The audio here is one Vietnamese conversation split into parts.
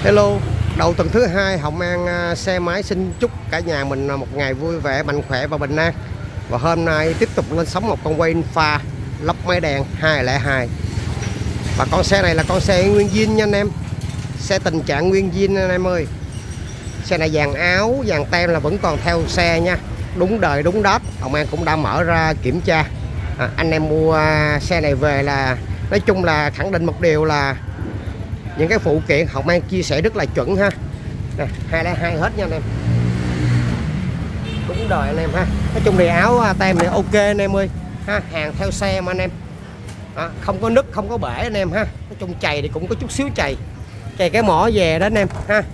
Hello, đầu tuần thứ hai Hồng An xe máy xin chúc cả nhà mình một ngày vui vẻ, mạnh khỏe và bình an. Và hôm nay tiếp tục lên sóng một con quay pha lốc máy đèn 202. Và con xe này là con xe nguyên zin nha anh em. Xe tình trạng nguyên zin anh em ơi. Xe này dàn áo, dàn tem là vẫn còn theo xe nha. Đúng đời, đúng đát. Hồng An cũng đã mở ra kiểm tra. Anh em mua xe này về là nói chung là khẳng định một điều là những cái phụ kiện Hồng An chia sẻ rất là chuẩn ha. Nè, 202 hết nha anh em. Đúng đời anh em ha. Nói chung thì áo tem này ok anh em ơi ha, hàng theo xe mà anh em. Không có nứt, không có bể anh em ha. Nói chung chày thì cũng có chút xíu chày cái mỏ về đó anh em ha.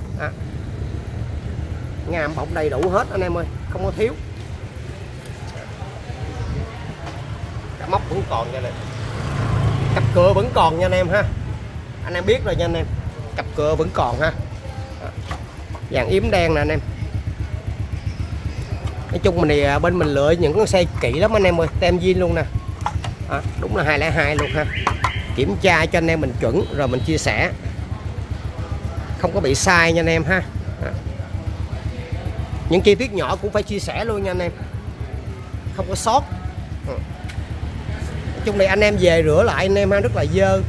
Ngàm bọc đầy đủ hết anh em ơi, không có thiếu. Cái móc vẫn còn nha này. Cặp cửa vẫn còn nha anh em ha. Anh em biết rồi nha anh em, cặp cửa vẫn còn ha. Dàn yếm đen nè anh em. Nói chung mình thì bên mình lựa những con xe kỹ lắm anh em ơi, tem zin luôn nè. Đúng là 202 luôn ha. Kiểm tra cho anh em mình chuẩn rồi mình chia sẻ, không có bị sai nha anh em ha. Những chi tiết nhỏ cũng phải chia sẻ luôn nha anh em, không có sót. Nói chung này anh em về rửa lại anh em ha, rất là dơ.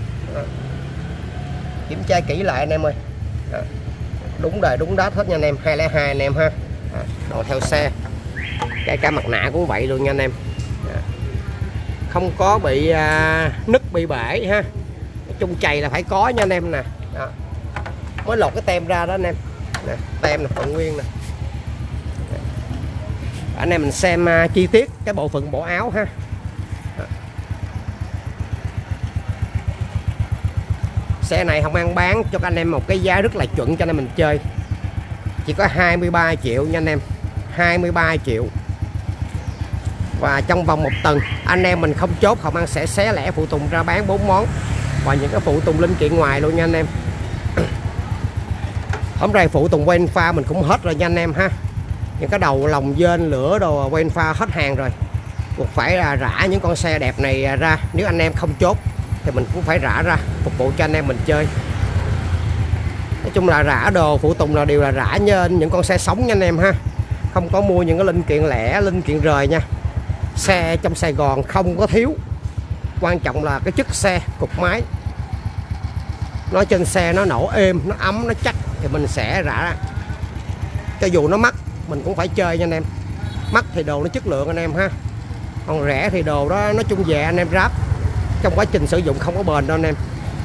Kiểm tra kỹ lại anh em ơi. Đúng đời đúng đát hết nha anh em. 202 anh em ha. Đồ theo xe, cả mặt nạ cũng vậy luôn nha anh em. Không có bị nứt bị bể ha. Nói chung chày là phải có nha anh em nè. Mới lột cái tem ra đó anh em nè, tem là còn nguyên nè. Anh em mình xem chi tiết cái bộ phận bộ áo ha. Xe này Hồng An bán cho các anh em một cái giá rất là chuẩn cho anh em mình chơi. Chỉ có 23 triệu nha anh em. 23 triệu. Và trong vòng một tuần anh em mình không chốt, Hồng An sẽ xé lẻ phụ tùng ra bán 4 món. Và những cái phụ tùng linh kiện ngoài luôn nha anh em. Hôm nay phụ tùng quay pha mình cũng hết rồi nha anh em ha. Những cái đầu lồng dên lửa đồ quay pha hết hàng rồi. Buộc phải rã những con xe đẹp này ra. Nếu anh em không chốt thì mình cũng phải rã ra phục vụ cho anh em mình chơi. Nói chung là rã đồ phụ tùng là đều là rã như những con xe sống nha anh em ha. Không có mua những cái linh kiện lẻ, linh kiện rời nha. Xe trong Sài Gòn không có thiếu. Quan trọng là cái chất xe, cục máy. Nó trên xe nó nổ êm, nó ấm, nó chắc thì mình sẽ rã ra. Cho dù nó mắc mình cũng phải chơi nha anh em. Mắc thì đồ nó chất lượng anh em ha. Còn rẻ thì đồ đó nói chung về anh em ráp, trong quá trình sử dụng không có bền đâu anh em.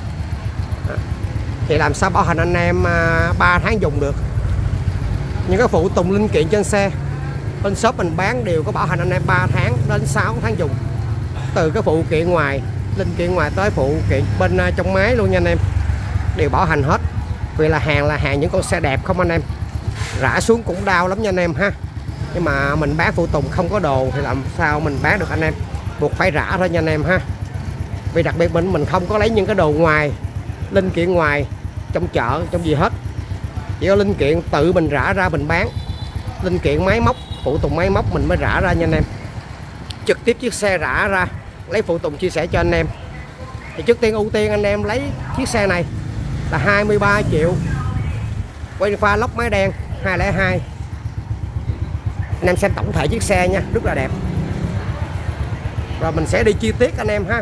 Thì làm sao bảo hành anh em 3 tháng dùng được. Những cái phụ tùng linh kiện trên xe bên shop mình bán đều có bảo hành anh em 3 tháng đến 6 tháng dùng. Từ cái phụ kiện ngoài, linh kiện ngoài tới phụ kiện bên trong máy luôn nha anh em, đều bảo hành hết. Vì là hàng những con xe đẹp không anh em. Rã xuống cũng đau lắm nha anh em ha. Nhưng mà mình bán phụ tùng không có đồ thì làm sao mình bán được anh em. Buộc phải rã thôi nha anh em ha. Vì đặc biệt mình không có lấy những cái đồ ngoài, linh kiện ngoài trong chợ, trong gì hết. Chỉ có linh kiện tự mình rã ra mình bán. Linh kiện máy móc, phụ tùng máy móc mình mới rã ra nha anh em. Trực tiếp chiếc xe rã ra, lấy phụ tùng chia sẻ cho anh em. Thì trước tiên ưu tiên anh em lấy chiếc xe này là 23 triệu. Quay pha lốc máy đen 202. Anh em xem tổng thể chiếc xe nha, rất là đẹp. Rồi mình sẽ đi chi tiết anh em ha.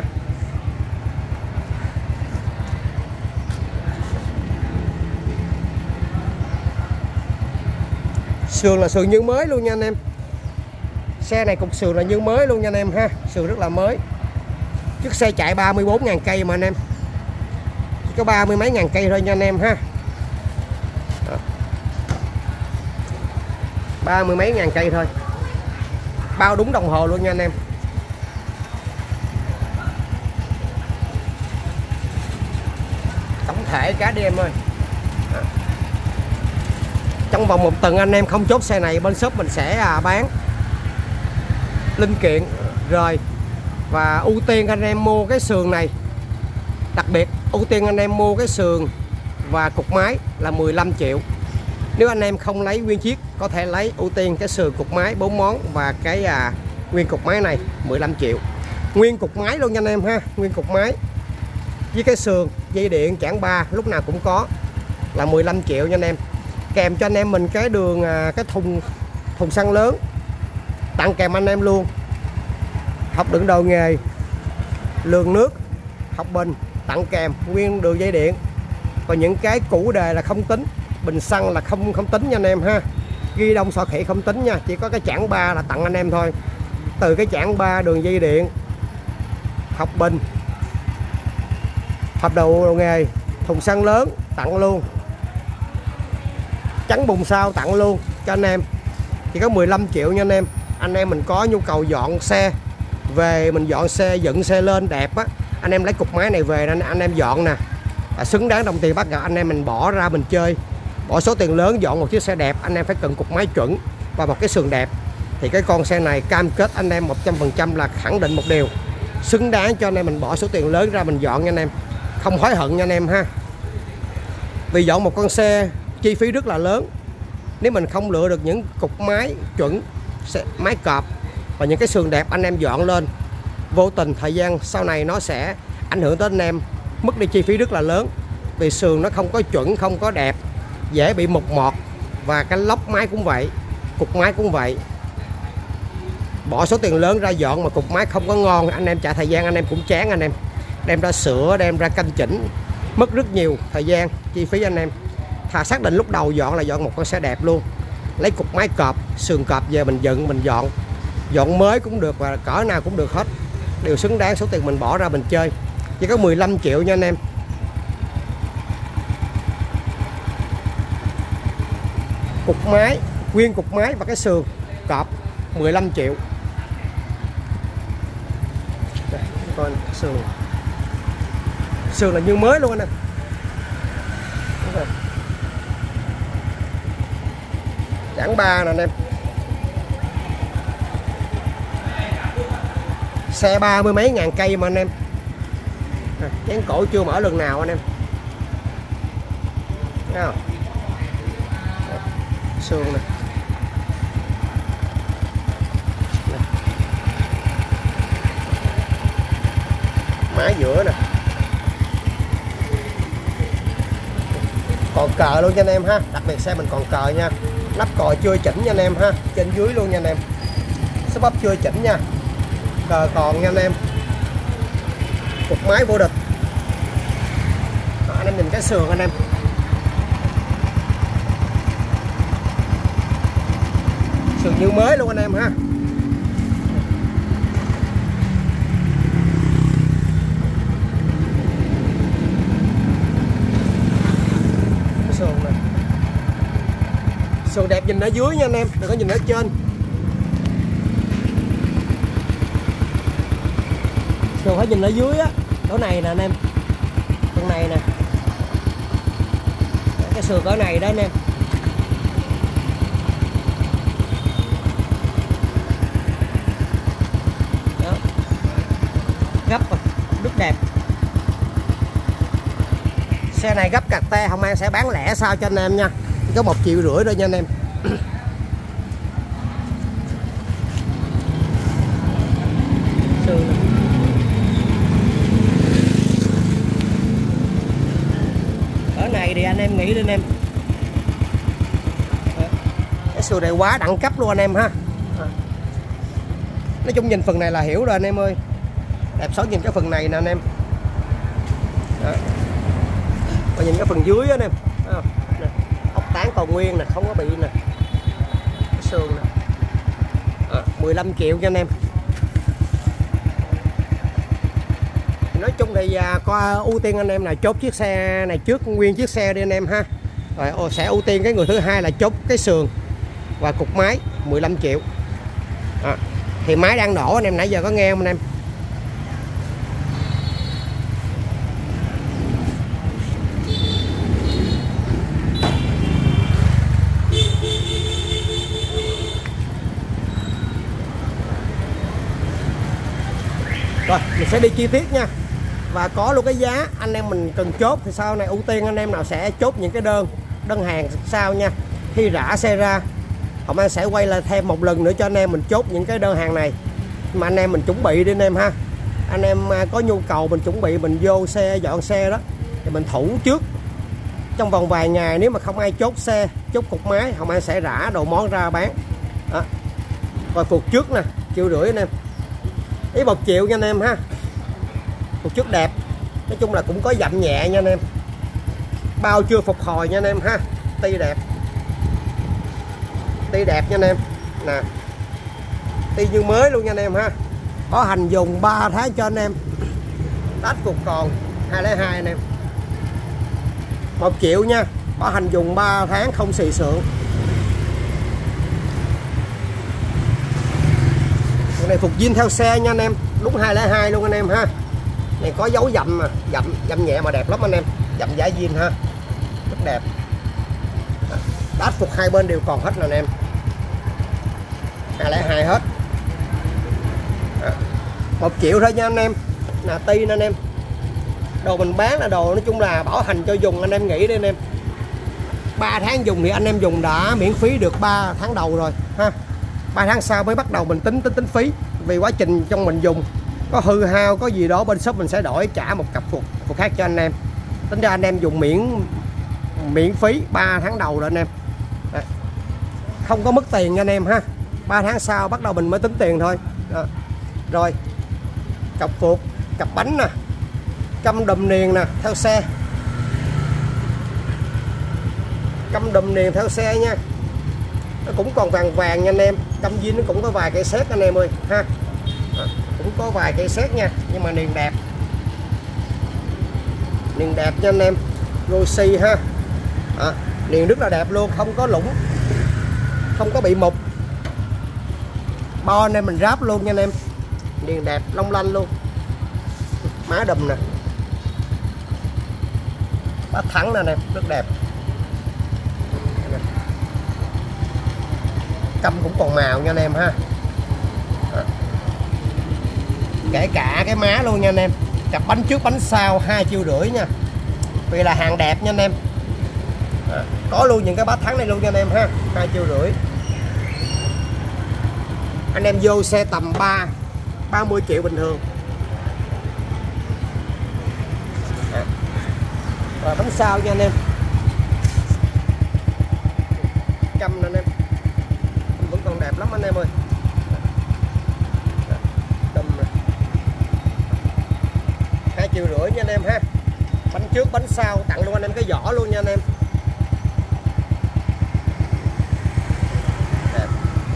Sườn là sườn như mới luôn nha anh em. Xe này cục sườn là như mới luôn nha anh em ha. Sườn rất là mới. Chiếc xe chạy 34.000 cây mà anh em. Chỉ có 30 mấy ngàn cây thôi nha anh em ha. 30 mấy ngàn cây thôi. Bao đúng đồng hồ luôn nha anh em. Tổng thể cả đi em ơi. Trong vòng một tuần anh em không chốt xe này bên shop mình sẽ bán linh kiện rồi. Và ưu tiên anh em mua cái sườn này. Đặc biệt ưu tiên anh em mua cái sườn và cục máy là 15 triệu. Nếu anh em không lấy nguyên chiếc có thể lấy ưu tiên cái sườn cục máy 4 món và cái nguyên cục máy này 15 triệu. Nguyên cục máy luôn nha anh em ha. Nguyên cục máy với cái sườn, dây điện chản 3 lúc nào cũng có. là 15 triệu nha anh em. Kèm cho anh em mình cái đường cái thùng xăng lớn, tặng kèm anh em luôn hộp đựng đồ nghề, lường nước, hộp bình, tặng kèm nguyên đường dây điện. Còn những cái củ đề là không tính, bình xăng là không tính nha anh em ha. Ghi đông sọ khỉ không tính nha, chỉ có cái chảng 3 là tặng anh em thôi. Từ cái chảng 3, đường dây điện, hộp bình, hộp đồ nghề, thùng xăng lớn tặng luôn, chắn bùn sau tặng luôn cho anh em. Chỉ có 15 triệu nha anh em. Anh em mình có nhu cầu dọn xe về, mình dọn xe, dựng xe lên đẹp á, anh em lấy cục máy này về anh em dọn nè, xứng đáng đồng tiền bắt gặp. Anh em mình bỏ ra mình chơi, bỏ số tiền lớn dọn một chiếc xe đẹp, anh em phải cần cục máy chuẩn và một cái sườn đẹp. Thì cái con xe này cam kết anh em 100% là khẳng định một điều, xứng đáng cho anh em mình bỏ số tiền lớn ra mình dọn nha anh em, không hối hận nha anh em ha. Vì dọn một con xe chi phí rất là lớn, nếu mình không lựa được những cục máy chuẩn, máy cọp và những cái sườn đẹp, anh em dọn lên vô tình thời gian sau này nó sẽ ảnh hưởng tới anh em, mất đi chi phí rất là lớn. Vì sườn nó không có chuẩn, không có đẹp, dễ bị mục mọt. Và cái lốc máy cũng vậy, cục máy cũng vậy. Bỏ số tiền lớn ra dọn mà cục máy không có ngon, anh em chạy thời gian anh em cũng chán anh em. Đem ra sửa, đem ra canh chỉnh, mất rất nhiều thời gian, chi phí anh em. Thà xác định lúc đầu dọn là dọn một con xe đẹp luôn, lấy cục máy cọp, sườn cọp về mình dựng, mình dọn mới cũng được và cỡ nào cũng được hết, đều xứng đáng số tiền mình bỏ ra mình chơi. Chỉ có 15 triệu nha anh em. Cục máy, nguyên cục máy và cái sườn cọp 15 triệu. Đây, coi sườn là như mới luôn anh em. Chảng 3 nè anh em. Xe 30 mấy ngàn cây mà anh em. Chén cổ chưa mở lần nào anh em. Thấy không? Sườn nè. Máy giữa nè. Còn cờ luôn cho anh em ha. Đặc biệt xe mình còn cờ nha. Nắp còi chưa chỉnh nha anh em ha. Trên dưới luôn nha anh em. Số bắp chưa chỉnh nha. Cờ còn nha anh em. Cục máy vô địch. Đó, anh em nhìn cái sườn anh em. Sườn như mới luôn anh em ha. Sườn này. Sườn đẹp nhìn ở dưới nha anh em, đừng có nhìn ở trên. Sườn phải nhìn ở dưới á, chỗ này nè anh em. Phần này nè. Cái sườn cỡ này đó anh em. Đó. Gấp rồi, rất đẹp. Xe này gấp cạc te, không ai sẽ bán lẻ sao cho anh em nha. Chỉ có 1,5 triệu thôi nha anh em. Cỡ này thì anh em nghĩ đi anh em. Cái sườn này quá đẳng cấp luôn anh em ha. Nói chung nhìn phần này là hiểu rồi anh em ơi. Đẹp xấu nhìn cái phần này nè anh em. Đó. Và nhìn cái phần dưới á anh em. Ốc tán còn nguyên nè, không có bị nè. Cái sườn nè. 15 triệu cho anh em. Nói chung thì có ưu tiên anh em là chốt chiếc xe này trước, nguyên chiếc xe đi anh em ha. Rồi sẽ ưu tiên cái người thứ hai là chốt cái sườn và cục máy 15 triệu. Thì máy đang nổ anh em, nãy giờ có nghe không anh em? Rồi mình sẽ đi chi tiết nha. Và có luôn cái giá anh em mình cần chốt. Thì sau này ưu tiên anh em nào sẽ chốt những cái đơn hàng sau nha. Khi rã xe ra Hồng An sẽ quay lại thêm một lần nữa cho anh em mình chốt những cái đơn hàng này. Mà anh em mình chuẩn bị đi anh em ha. Anh em có nhu cầu mình chuẩn bị mình vô xe, dọn xe đó thì mình thủ trước trong vòng vài ngày nếu mà không ai chốt xe, chốt cục máy, không ai sẽ rã đồ món ra bán đó. Rồi phục trước nè, 1,5 triệu anh em, ý 1 triệu nha anh em ha. Phục trước đẹp, nói chung là cũng có dặm nhẹ nha anh em, bao chưa phục hồi nha anh em ha. Ti đẹp, ti đẹp nha anh em nè, ti như mới luôn nha anh em ha. Bảo hành dùng 3 tháng cho anh em, tách cục còn 202 anh em, 1 triệu nha, bảo hành dùng 3 tháng không xì xượng. Cái này phục zin theo xe nha anh em, đúng 202 luôn anh em ha. Này có dấu dặm mà, dặm nhẹ mà đẹp lắm anh em, dặm giá zin ha, rất đẹp. Đát phục hai bên đều còn hết nè anh em, 202 hết. 1 triệu thôi nha anh em, là ti nè anh em. Đồ mình bán là đồ nói chung là bảo hành cho dùng, anh em nghĩ đi anh em. 3 tháng dùng thì anh em dùng đã miễn phí được 3 tháng đầu rồi ha. 3 tháng sau mới bắt đầu mình tính phí, vì quá trình trong mình dùng có hư hao có gì đó bên shop mình sẽ đổi trả một cặp phục khác cho anh em. Tính ra anh em dùng miễn phí 3 tháng đầu rồi anh em. Đấy. Không có mất tiền nha anh em ha. 3 tháng sau bắt đầu mình mới tính tiền thôi. Đó. Rồi cặp phuộc, cặp bánh nè, căm đùm niền nè theo xe, căm đùm niền theo xe nha, nó cũng còn vàng vàng nha anh em. Căm zin nó cũng có vài cây sét anh em ơi ha. Cũng có vài cây sét nha, nhưng mà niền đẹp, niền đẹp nha anh em. Rossi ha. Niền rất là đẹp luôn, không có lũng, không có bị mục, bo anh em mình ráp luôn nha anh em. Niền đẹp long lanh luôn, má đùm nè, bát thắng nè anh em, rất đẹp. Căm cũng còn màu nha anh em ha. Kể cả cái má luôn nha anh em. Cặp bánh trước bánh sau 2,5 triệu nha, vì là hàng đẹp nha anh em. Có luôn những cái bát thắng này luôn nha anh em ha, 2,5 triệu. Anh em vô xe tầm 30 triệu bình thường. Rồi bánh sau nha anh em, căm nè anh em, vẫn còn đẹp lắm anh em ơi. Đùm nè, 2,5 triệu nha anh em ha. Bánh trước bánh sau tặng luôn anh em cái vỏ luôn nha anh em. Đẹp.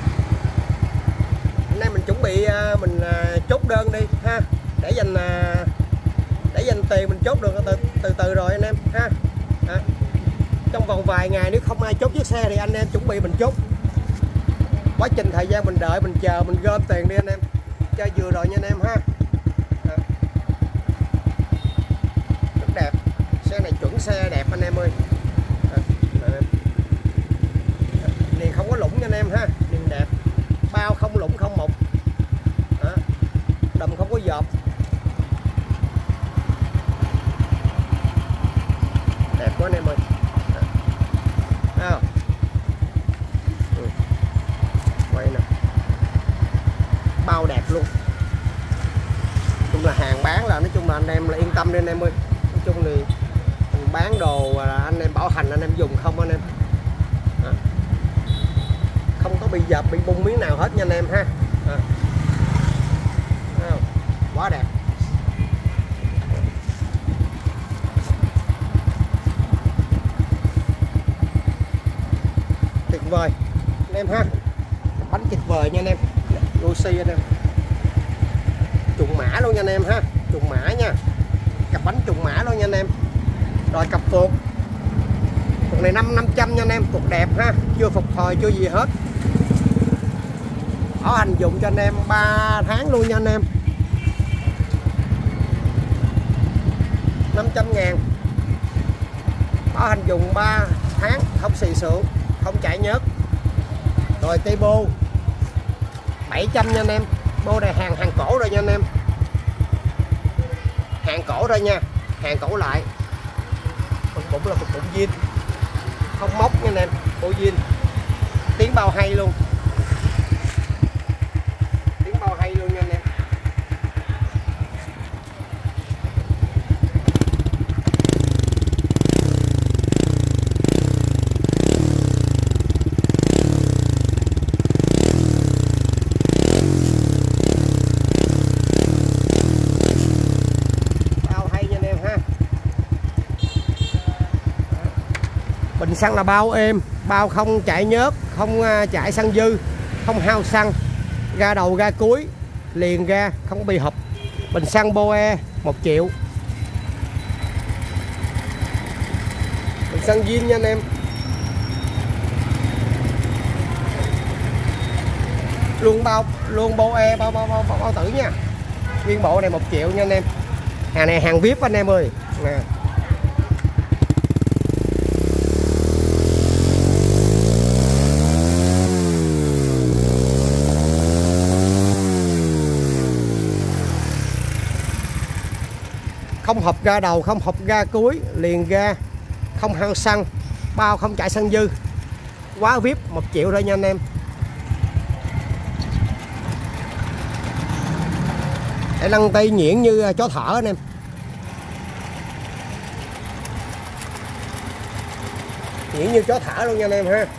Anh em mình chuẩn bị mình chốt đơn đi ha, để dành tiền mình chốt được từ từ rồi anh em ha. Trong vòng vài ngày nếu không ai chốt chiếc xe thì anh em chuẩn bị mình chốt. Quá trình thời gian mình đợi mình chờ mình gom tiền đi anh em, chơi vừa rồi nha anh em ha. Rất đẹp, xe này chuẩn xe đẹp anh em ơi. Niền không có lũng nha anh em ha, niền đẹp, bao không lũng không mục, đùm không có dợp, đẹp quá anh em ơi. Quay nè, bao đẹp luôn. Nói chung là hàng bán là nói chung là anh em là yên tâm đi anh em ơi. Nói chung thì mình bán đồ là anh em bảo hành anh em dùng không anh em, không có bị dập bị bung miếng nào hết nha anh em ha. Quá đẹp. Tuyệt vời anh em ha, bánh tuyệt vời nha anh em. Rossi anh em, trùng mã luôn nha anh em ha, trùng mã nha, cặp bánh trùng mã luôn nha anh em. Rồi cặp phuộc, cục này 500 nha anh em, cục đẹp ha, chưa phục hồi chưa gì hết, bảo hành dùng cho anh em 3 tháng luôn nha anh em. 500.000, bảo hành dùng 3 tháng không xì xượng, không chảy nhớt. Rồi cây bô 700 nha anh em, bô này hàng cổ rồi nha anh em, hàng cổ rồi nha, hàng cổ lại. Phục bụng là phục bụng zin, không móc nha anh em, bô zin, tiếng bao hay luôn, tiếng bao hay luôn nha anh em. Bình xăng là bao êm, bao không chạy nhớt, không chạy xăng dư, không hao xăng, ga đầu ga cuối liền ra, không có bị hụp. Bình xăng Boe 1 triệu. Bình xăng zin nha anh em. Luôn Boe bao tử nha. Nguyên bộ này 1 triệu nha anh em. Hàng này hàng VIP anh em ơi nè. Không hộp ga đầu, không hộp ga cuối, liền ga, không hao xăng, bao không chạy xăng dư. Quá VIP, 1 triệu thôi nha anh em. Để lăn tay nhuyễn như chó thở anh em. Nhuyễn như chó thở luôn nha anh em ha.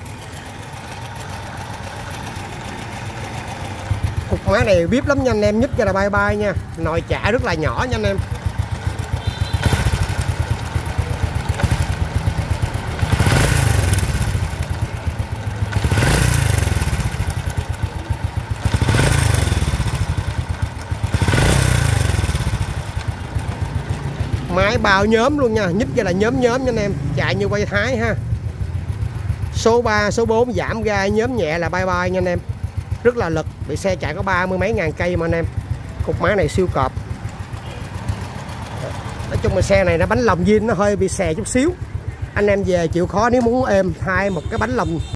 Cục máy này VIP lắm nha anh em, nhích ra là bay bay nha. Nồi chả rất là nhỏ nha anh em. Máy bao nhóm luôn nha, nhích ra là nhóm nha anh em, chạy như quay Thái ha. Số 3, số 4 giảm ga nhóm nhẹ là bye bye nha anh em. Rất là lực, bị xe chạy có 30 mấy ngàn cây mà anh em. Cục máy này siêu cọp. Nói chung là xe này nó bánh lồng zin nó hơi bị xè chút xíu. Anh em về chịu khó nếu muốn êm thay một cái bánh lồng